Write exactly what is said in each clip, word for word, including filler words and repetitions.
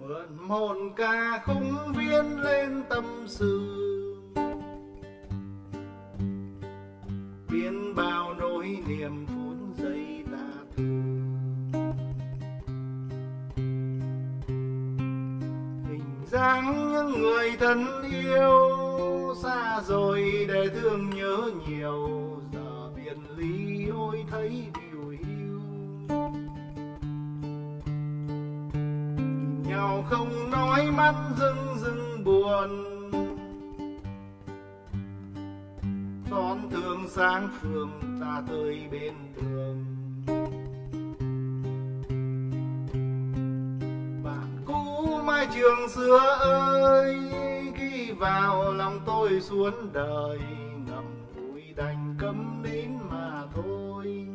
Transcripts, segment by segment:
mượn một ca khúc viết lên tâm sự, biến bao nỗi niềm phút giây ta từ. Hình dáng những người thân yêu xa rồi để thương nhớ nhiều, giờ biệt ly ôi thấy điều hiu. Nhau không nói mắt rưng rưng buồn, xót thương sáng phương ta tới bên đường. Bạn cũ mái trường xưa ơi, ghi vào lòng tôi suốt đời, ngậm ngùi đành câm nín mà thôi.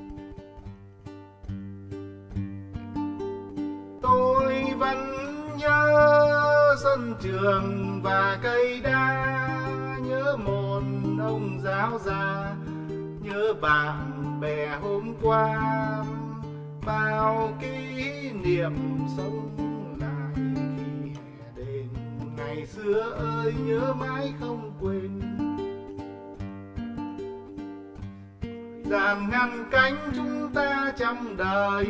Tôi vẫn nhớ sân trường và cây đa, nhớ một ông giáo gia, nhớ bạn bè hôm qua, bao kỷ niệm sống lại khi hè đến. Ngày xưa ơi nhớ mãi không quên, thời gian ngăn cánh chúng ta trong đời,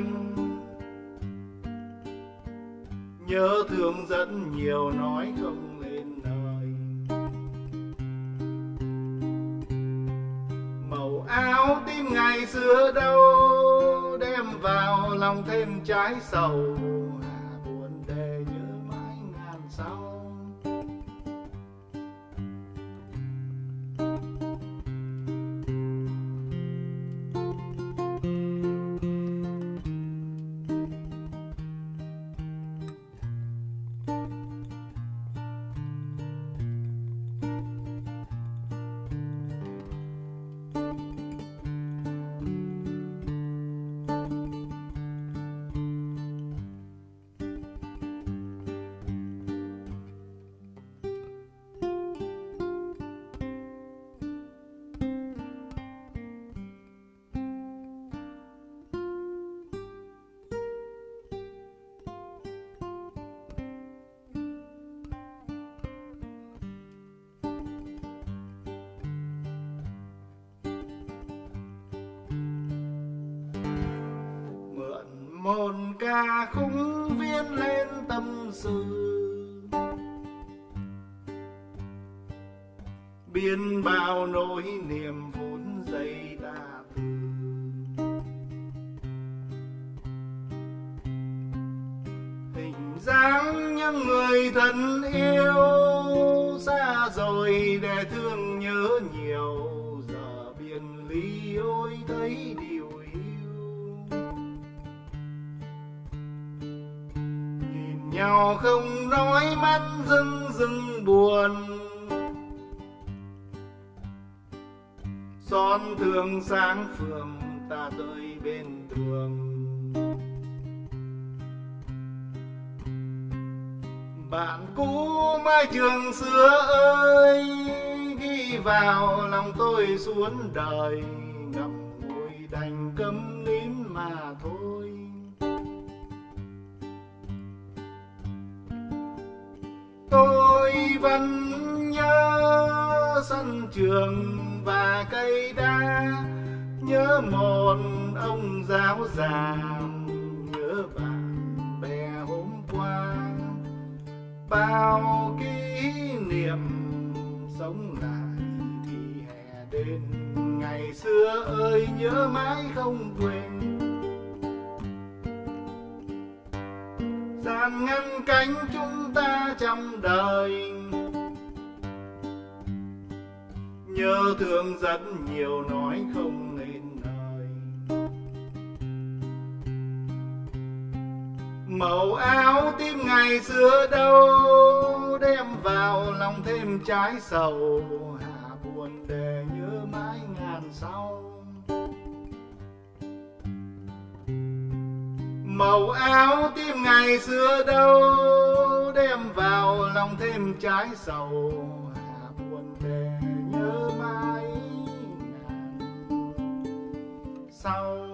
nhớ thương rất nhiều nói không lên lời. Màu áo tím ngày xưa đâu, đem vào lòng thêm trái sầu, hà buồn để nhớ mãi ngàn sau. Một ca khúc viết lên tâm sự, biến bao nỗi niềm phút giây ta từ. Hình dáng những người thân yêu xa rồi để thương nhớ nhiều, giờ biệt ly ôi thấy điều nhau không nói mắt rưng rưng buồn, xót thương sáng phương ta tới bên đường. Bạn cũ mái trường xưa ơi, ghi vào lòng tôi suốt đời, ngậm ngùi đành câm nín mà thôi. Tôi vẫn nhớ sân trường và cây đa, nhớ một ông giáo già, nhớ bạn bè hôm qua, bao kỷ niệm sống lại khi hè đến. Ngày xưa ơi nhớ mãi không quên, gian ngăn cánh chúng ta trong đời, nhớ thương rất nhiều nói không nên lời. Màu áo tím ngày xưa đâu, đem vào lòng thêm trái sầu, hà buồn để nhớ mãi ngàn sau. Màu áo tím ngày xưa đâu, đem vào lòng thêm trái sầu, hà buồn để nhớ mãi ngàn sau.